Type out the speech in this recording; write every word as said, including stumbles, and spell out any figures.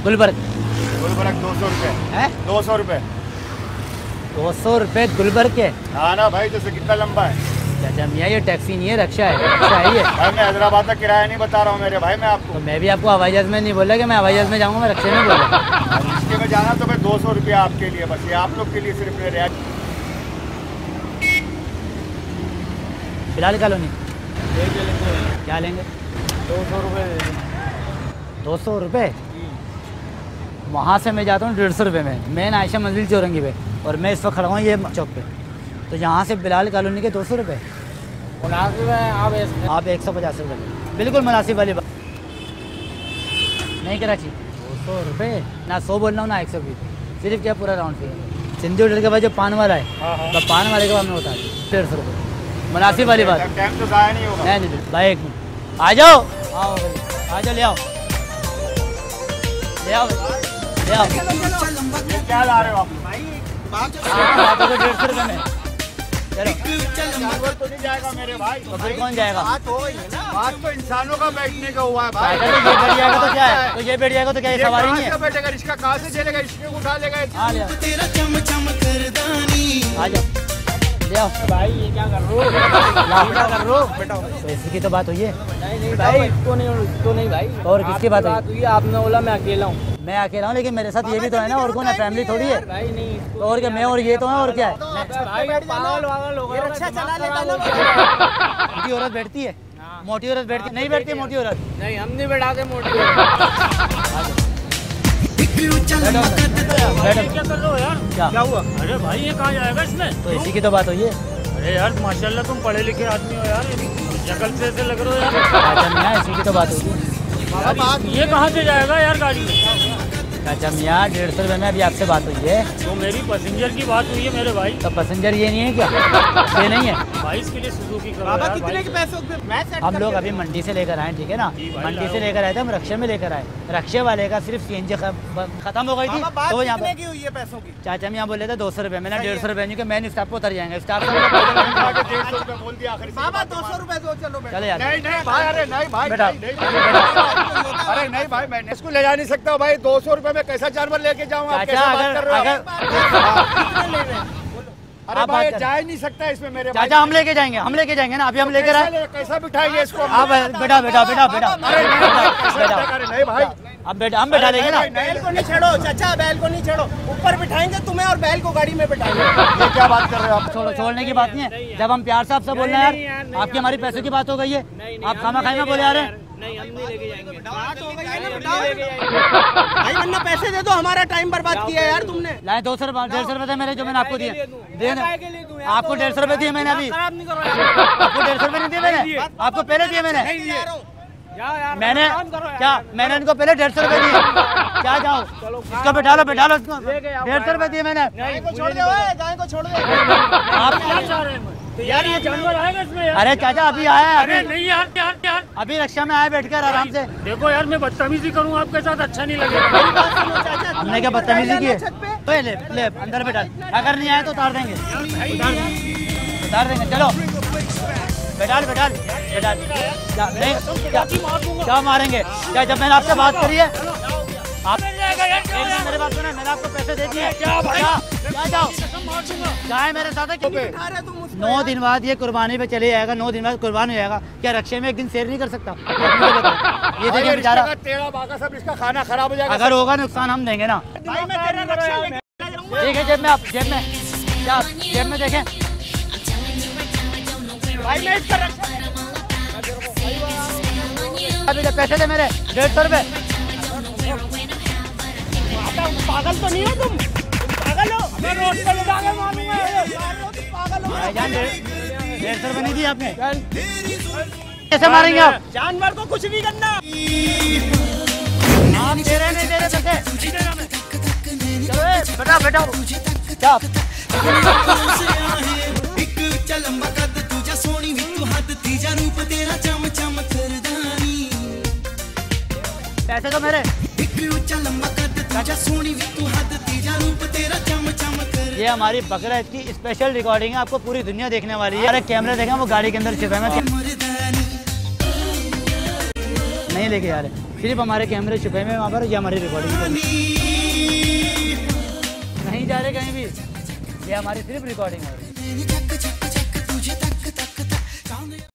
गुलबर्ग। गुलबर्ग दो सौ रुपये है। दो सौ रुपये दो सौ रुपये गुलबर्ग के। हाँ ना भाई, तो कितना लंबा है? चाचा मियाँ ये टैक्सी नहीं है, रक्षा है। रक्षा है ये भाई, मैं हैदराबाद का किराया नहीं बता रहा हूँ मेरे भाई, मैं आपको। तो मैं भी आपको हवाई जहाज में नहीं बोला कि मैं हवाई जहाज में जाऊँगा, मैं रक्षा में बोला। रिश्ते में जाना तो मैं दो सौ रुपया आपके लिए, बस ये आप लोग के लिए सिर्फ रियायत। बिलाल कॉलोनी क्या लेंगे? दो सौ रुपये दो सौ रुपये वहाँ से मैं जाता हूँ डेढ़ सौ रुपये में। मैं आयशा मंजिल चौरंगी पे, और मैं इस वक्त खड़ा हूँ ये चौक पे। तो यहाँ से बिलाल कॉलोनी के दो सौ रुपये मुनासिब है। आप आप एक सौ पचास रुपये बिल्कुल मुनासिब वाली बात नहीं। कराची दो सौ रुपये ना सौ बोल रहा हूँ ना एक सौ बीस, सिर्फ क्या पूरा राउंड फिगर। सिंधी होटल के बाद जो पान वाला है, तो पान वाले के बाद में बता दी डेढ़ सौ रुपये मुनासिब वाली बात। टाइम तो ज़ाया नहीं होगा। नहीं नहीं भाई, एक मिनट आ जाओ, आओ आ जाओ, ले आओ ले आओ ले आओ। क्या ला रहे हो आप? डेढ़ सौ रुपये में चलो। तो नहीं जाएगा मेरे भाई। तो फिर कौन जाएगा? बात हो गई है ना, बात तो इंसानों का बैठने का हुआ है भाई। तो ये बैठ जाएगा तो क्या है? तो ये बैठ जाएगा तो क्या है? सवारी नहीं है। बैठेगा, रिश्का कहाँ से चलेगा? रिश्के को उठा लेगा। हाँ ले आओ, आ जाओ ले आओ। भाई ये क्या कर रहे हो? क्या कर रहे हो? तो इसी की तो बात हुई है। नहीं नहीं भाई, इसको नहीं, इसको नहीं भाई। और किसकी बात हुई? आपने बोला मैं अकेला हूँ। मैं अकेला हूँ, लेकिन मेरे साथ ये भी तो है ना, और कौन है? फैमिली थोड़ी है भाई नहीं, तो और क्या, मैं और ये तो है, और क्या है? भाई पागल वागल होगा। रक्षा चला लेता ना। मोटी औरत बैठती है, मोटी औरत बैठती नहीं बैठती मोटी औरत। नहीं, हम नहीं बैठा के मोटी। क्या कर रहे हो यार? क्या क्या हुआ? अरे भाई ये कहाँ जाएगा इसमें? तो इसी की तो बात हुई है। अरे यार माशाल्लाह तुम पढ़े लिखे आदमी हो यार, शक्ल से ऐसे लग रहे हो यार। चाचा मियाँ इसी की तो बात होगी। ये कहाँ से जाएगा यार गाड़ी में? चाचा मियाँ डेढ़ सौ रुपये में अभी आपसे बात हुई है। तो मेरी पैसेंजर की बात हुई है मेरे भाई। तो पैसेंजर ये नहीं है क्या? ये नहीं है भाई, इसके लिए सुजुकी करो बाबा यार कितने भाई। के पैसे? मैं सेट हम लोग अभी मंडी से लेकर आए, ठीक है ना? जी भाई, मंडी लाओ। से लेकर आए थे हम, रक्षे में लेकर आए। रक्षे वाले का सिर्फ सीएनजी खत्म हो गई थी, बाबा बात तो यहाँ कितने पर की हुई है पैसों की? चाचा मियाँ बोले थे दो सौ रुपये, मैंने डेढ़ सौ रुपये नहीं कि मैंने स्टाफ को उतर जाएंगे। स्टाफ डेढ़ सौ रुपये बोल दिया आखिर। बाबा दो सौ रुपए दो, चलो बेटा। चले यार। नहीं नहीं भाई, अरे नहीं भाई, बेटा। नहीं, नहीं, अरे नहीं भाई, मैं इसको ले जा नहीं सकता भाई। दो सौ रुपये में कैसा जानवर लेके जाऊँ? आप चाचा कैसा बात अगर कर रहे हो? अगर अरे आप भाई बात कर- जा ही नहीं सकता इसमें मेरे भाई। चाचा हम लेके जाएंगे, हम लेके जाएंगे ना, अभी हम लेकर आए। कैसा ले- कैसा बिठाएंगे इसको? आप बेटा बेटा बेटा बेटा अरे नहीं भाई, कैसा बेटा बिठाएगा? अरे नहीं भाई, अब बेटा हम बैठा लेंगे ना। बैल को नहीं छेड़ो चाचा, बैल को नहीं छेड़ो। ऊपर बिठाएंगे तुम्हें और बैल को गाड़ी में बिठाएंगे। ये क्या बात कर रहे हो आप? छोड़ो, छोड़ने की बात नहीं है। जब हम प्यार से आपसे बोल रहे हैं यार, आपकी हमारी पैसों की बात हो गई है, आप खामा खाई में बोले आ रहे हैं। नहीं, हम नहीं लेके जाएंगे। बात हो गई है ना, बताओ भाई, वरना पैसे दे दो, हमारा टाइम बर्बाद किया यार तुमने। लाए दो सौ रुपये, डेढ़ सौ रुपये थे मेरे जो मैंने आपको दिए। दे काय के लिए दूं यार? आपको डेढ़ सौ रुपये दिए मैंने अभी। खराब नहीं करो यार। आपको डेढ़ सौ रुपये नहीं दिए मैंने, आपको पहले दिए मैंने। जाओ यार, मैंने काम करो यार। क्या, मैंने इनको पहले डेढ़ सौ रुपये दिए। क्या जाओ, इसको बैठा लो बैठा लो इसको। डेढ़ सौ रुपये दिए मैंने। गाय को छोड़ दे, ओए, गाय को छोड़ दे। आप क्या चाह रहे हैं? तो यार ये जानवर आएगा इसमें यार? अरे चाचा अभी आया है, अरे अभी नहीं यार, यार यार अभी रक्षा में आया बैठकर आराम से। देखो यार, मैं बदतमीजी करूँ आपके साथ, अच्छा नहीं लगेगा। मेरी बात सुनो चाचा, हमने क्या बदतमीजी की है? छत पे। तो ले ले अंदर बैठा, अगर नहीं आए तो उतार देंगे, उतार उतार देंगे। चलो बैठाल बैठाल बैठाल। क्या नहीं क्या, क्या मारेंगे क्या? जब मैंने आपसे बात करी है, आप एक मिनट मेरे बात सुने, मैंने आपको पैसे दे दिए। क्या क्या जाओ जाए मेरे साथ है क्योंकि बिठा रहे तुम उसको। नौ दिन बाद ये कुर्बानी पे चले जाएगा, नौ दिन बाद कुर्बान हो जाएगा। क्या रक्षे में एक दिन शेर नहीं कर सकता? ये देखिए बेचारा, तेरा बाका सब इसका खाना खराब हो जाएगा। अगर होगा नुकसान हम देंगे ना। भाई मैं तेरा रक्षा लेके जाऊंगा। ठीक है, जेब में आप जेब में क्या, जेब में देखें। भाई मैं इसका रक्षा अभी तो पैसे थे मेरे डेढ़ सौ रुपये। पागल तो नहीं हो तुम? पागल हो? मैं रोड पे ले जाके मारूंगा। पागल हो? भाईजान डेढ़ सौ रुपये नहीं दिए आपने, कैसे मारेंगे आप? जानवर को कुछ नहीं करना। आप दे रहे नहीं दे रहे पैसे? चलो ए, बेटा बेटा क्या पैसे तो मेरे। ये हमारी बकरा इसकी स्पेशल रिकॉर्डिंग है, आपको पूरी दुनिया देखने वाली है। अरे कैमरे देखें, वो गाड़ी के अंदर छिपे हैं। नहीं लेके जा रहे, सिर्फ हमारे कैमरे छुपे हुए वहाँ पर, ये हमारी रिकॉर्डिंग नहीं जा रहे कहीं भी, ये हमारी सिर्फ रिकॉर्डिंग हो रही है।